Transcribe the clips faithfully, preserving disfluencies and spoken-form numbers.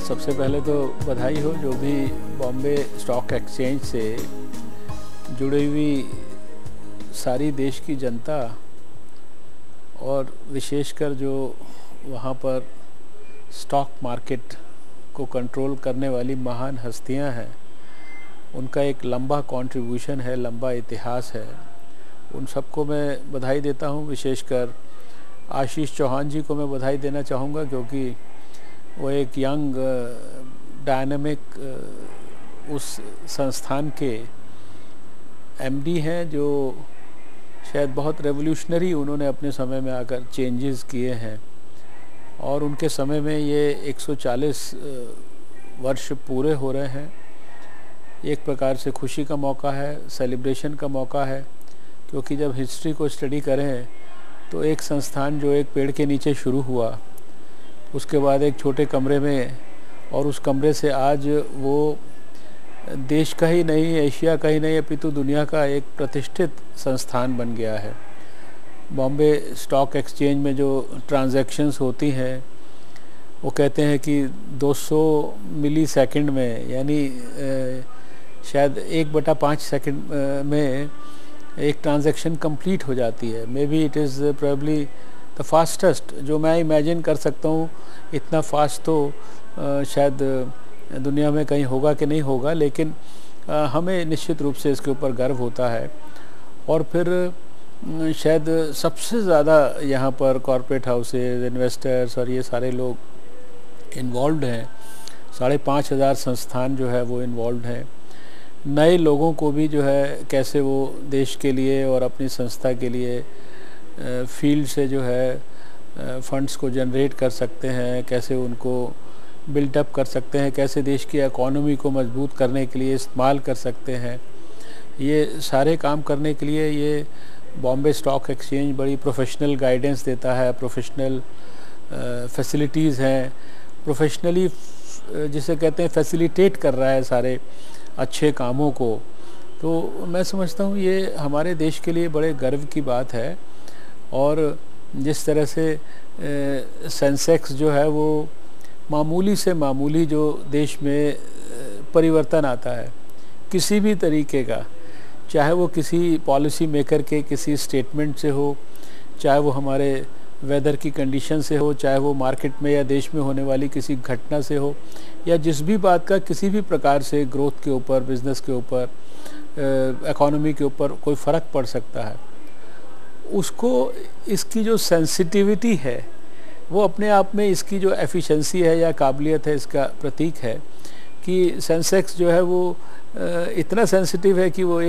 सबसे पहले तो बधाई हो जो भी बॉम्बे स्टॉक एक्सचेंज से जुड़ी हुई सारी देश की जनता और विशेषकर जो वहाँ पर स्टॉक मार्केट को कंट्रोल करने वाली महान हस्तियाँ हैं, उनका एक लंबा कंट्रीब्यूशन है, लंबा इतिहास है। उन सबको मैं बधाई देता हूँ। विशेषकर आशीष चौहान जी को मैं बधाई देना चाहूँगा, क्योंकि वो एक यंग डायनामिक उस संस्थान के एमडी हैं जो शायद बहुत रेवोल्यूशनरी उन्होंने अपने समय में आकर चेंजेस किए हैं, और उनके समय में ये एक सौ चालीस वर्ष पूरे हो रहे हैं। एक प्रकार से खुशी का मौका है, सेलिब्रेशन का मौका है, क्योंकि जब हिस्ट्री को स्टडी करें तो एक संस्थान जो एक पेड़ के नीचे शुरू हुआ, उसके बाद एक छोटे कमरे में, और उस कमरे से आज वो देश का ही नहीं, एशिया का ही नहीं, अपितु दुनिया का एक प्रतिष्ठित संस्थान बन गया है। बॉम्बे स्टॉक एक्सचेंज में जो ट्रांजैक्शंस होती हैं, वो कहते हैं कि दो सौ मिली सेकंड में, यानी शायद एक बटा पाँच सेकंड में एक ट्रांजैक्शन कंप्लीट हो जाती है। May be it is probably the fastest जो मैं इमेजिन कर सकता हूँ। इतना फास्ट तो आ, शायद दुनिया में कहीं होगा कि नहीं होगा, लेकिन आ, हमें निश्चित रूप से इसके ऊपर गर्व होता है। और फिर शायद सबसे ज़्यादा यहाँ पर कॉरपोरेट हाउसेज, इन्वेस्टर्स और ये सारे लोग इन्वॉल्व हैं। साढ़े पाँच हज़ार संस्थान जो है वो इन्वॉल्व हैं। नए लोगों को भी जो है कैसे वो देश के लिए और अपनी संस्था के लिए फील्ड से जो है फंड्स को जनरेट कर सकते हैं, कैसे उनको बिल्डअप कर सकते हैं, कैसे देश की इकोनॉमी को मजबूत करने के लिए इस्तेमाल कर सकते हैं। ये सारे काम करने के लिए ये बॉम्बे स्टॉक एक्सचेंज बड़ी प्रोफेशनल गाइडेंस देता है, प्रोफेशनल फैसिलिटीज़ हैं, प्रोफेशनली जिसे कहते हैं फैसिलिटेट कर रहा है सारे अच्छे कामों को। तो मैं समझता हूँ ये हमारे देश के लिए बड़े गर्व की बात है। और जिस तरह से सेंसेक्स जो है वो मामूली से मामूली जो देश में परिवर्तन आता है किसी भी तरीके का, चाहे वो किसी पॉलिसी मेकर के किसी स्टेटमेंट से हो, चाहे वो हमारे वेदर की कंडीशन से हो, चाहे वो मार्केट में या देश में होने वाली किसी घटना से हो, या जिस भी बात का किसी भी प्रकार से ग्रोथ के ऊपर, बिज़नेस के ऊपर, इकोनॉमी के ऊपर कोई फ़र्क पड़ सकता है, उसको इसकी जो सेंसिटिविटी है वो अपने आप में इसकी जो एफिशिएंसी है या काबिलियत है इसका प्रतीक है। कि सेंसेक्स जो है वो इतना सेंसिटिव है कि वो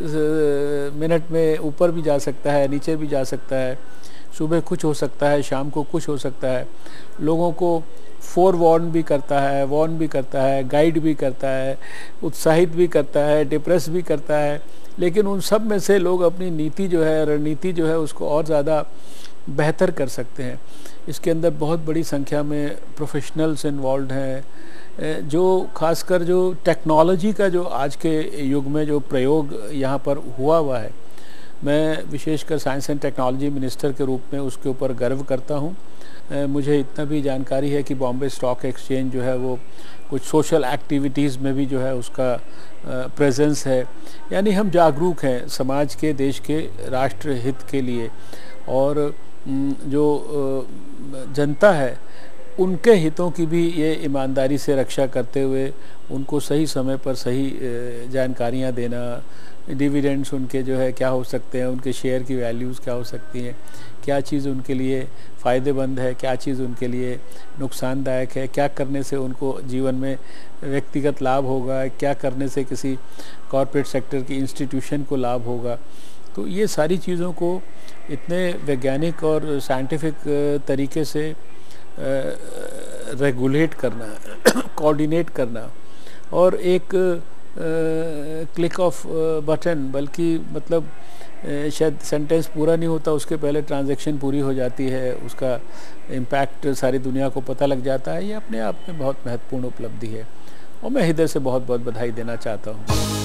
एक मिनट में ऊपर भी जा सकता है, नीचे भी जा सकता है, सुबह कुछ हो सकता है, शाम को कुछ हो सकता है, लोगों को फोर वार्न भी करता है, वार्न भी करता है, गाइड भी करता है, उत्साहित भी करता है, डिप्रेस भी करता है। लेकिन उन सब में से लोग अपनी नीति जो है, रणनीति जो है, उसको और ज़्यादा बेहतर कर सकते हैं। इसके अंदर बहुत बड़ी संख्या में प्रोफेशनल्स इन्वॉल्व हैं, जो खासकर जो टेक्नोलॉजी का जो आज के युग में जो प्रयोग यहाँ पर हुआ हुआ है, मैं विशेषकर साइंस एंड टेक्नोलॉजी मिनिस्टर के रूप में उसके ऊपर गर्व करता हूँ। मुझे इतना भी जानकारी है कि बॉम्बे स्टॉक एक्सचेंज जो है वो कुछ सोशल एक्टिविटीज़ में भी जो है उसका प्रेजेंस है। यानी हम जागरूक हैं समाज के, देश के, राष्ट्र हित के लिए, और जो जनता है उनके हितों की भी ये ईमानदारी से रक्षा करते हुए उनको सही समय पर सही जानकारियाँ देना, डिविडेंड्स उनके जो है क्या हो सकते हैं, उनके शेयर की वैल्यूज़ क्या हो सकती हैं, क्या चीज़ उनके लिए फ़ायदेमंद है, क्या चीज़ उनके लिए नुकसानदायक है, क्या करने से उनको जीवन में व्यक्तिगत लाभ होगा, क्या करने से किसी कॉरपोरेट सेक्टर की इंस्टीट्यूशन को लाभ होगा। तो ये सारी चीज़ों को इतने वैज्ञानिक और साइंटिफिक तरीके से रेगुलेट करना, कोऑर्डिनेट करना, और एक क्लिक ऑफ बटन, बल्कि मतलब शायद सेंटेंस पूरा नहीं होता उसके पहले ट्रांजैक्शन पूरी हो जाती है, उसका इम्पैक्ट सारी दुनिया को पता लग जाता है। ये अपने आप में बहुत महत्वपूर्ण उपलब्धि है, और मैं हृदय से बहुत बहुत बधाई देना चाहता हूँ।